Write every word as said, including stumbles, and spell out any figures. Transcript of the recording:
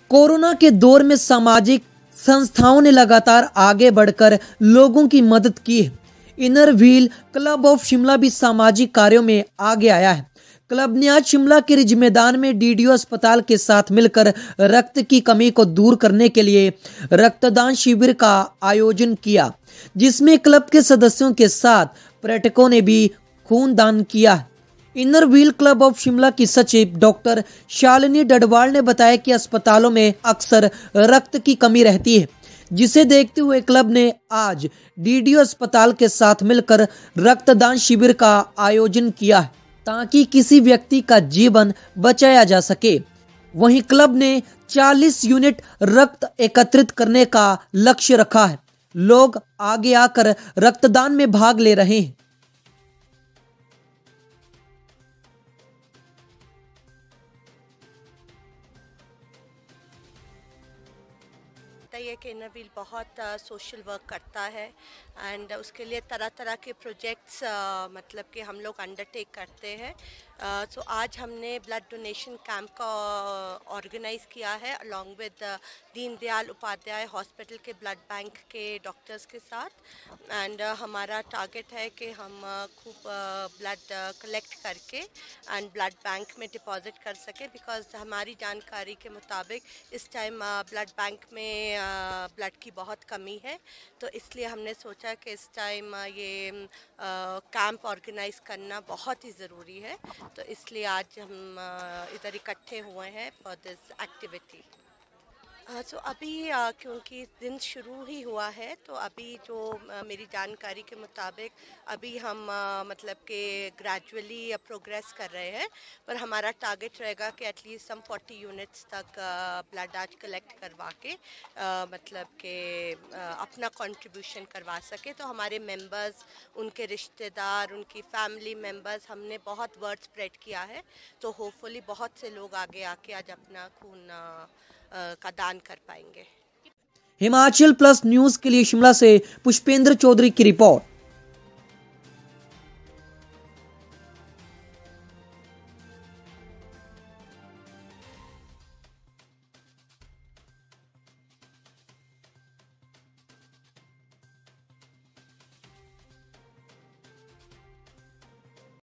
Corona के दौर में सामाजिक संस्थाओं ने लगातार आगे बढ़कर लोगों की मदद की है। Inner wheel club of Shimla भी सामाजिक कार्यों में आगे आया है। क्लब ने आज शिमला के रिज मैदान में डीडीओ अस्पताल के साथ मिलकर रक्त की कमी को दूर करने के लिए रक्तदान शिविर का आयोजन किया, जिसमें क्लब के सदस्यों के साथ पर्यटकों ने भी खून दान किया। Inner wheel club of Shimla की सचिव डॉक्टर शालिनी डडवाल ने बताया कि अस्पतालों में अक्सर रक्त की कमी रहती है, जिसे देखते हुए क्लब ने आज डीडीओ अस्पताल के साथ मिलकर रक्तदान शिविर का आयोजन किया है, ताकि किसी व्यक्ति का जीवन बचाया जा सके। वहीं क्लब ने चालीस यूनिट रक्त एकत्रित करने का लक्ष्य रखा है। लोग आगे आकर रक्तदान में भाग ले रहे हैं। ये कि इनर व्हील बहुत सोशल वर्क करता है एंड उसके लिए तरह तरह के प्रोजेक्ट्स मतलब कि हम लोग अंडरटेक करते हैं। सो uh, so आज हमने ब्लड डोनेशन कैंप का ऑर्गेनाइज किया है along with Deendayal Upadhyay hospital के ब्लड बैंक के डॉक्टर्स के साथ एंड uh, हमारा टारगेट है कि हम uh, खूब ब्लड कलेक्ट करके एंड ब्लड बैंक में डिपॉजिट कर सकें, बिकॉज हमारी जानकारी के मुताबिक इस टाइम ब्लड बैंक में ब्लड uh, की बहुत कमी है। तो इसलिए हमने सोचा कि इस टाइम uh, ये कैंप uh, ऑर्गेनाइज करना बहुत ही ज़रूरी है। तो इसलिए आज हम इधर इकट्ठे हुए हैं फॉर दिस एक्टिविटी। सो अभी uh, क्योंकि दिन शुरू ही हुआ है, तो अभी जो uh, मेरी जानकारी के मुताबिक अभी हम uh, मतलब कि ग्रेजुअली प्रोग्रेस कर रहे हैं, पर हमारा टारगेट रहेगा कि एटलीस्ट हम चालीस यूनिट्स तक ब्लड आज कलेक्ट करवा के uh, मतलब कि uh, अपना कंट्रीब्यूशन करवा सके। तो हमारे मेंबर्स, उनके रिश्तेदार, उनकी फैमिली मेंबर्स, हमने बहुत वर्ड स्प्रेड किया है। तो होपफुली बहुत से लोग आगे आके आज अपना खून का दान कर पाएंगे। हिमाचल प्लस न्यूज के लिए शिमला से पुष्पेंद्र चौधरी की रिपोर्ट।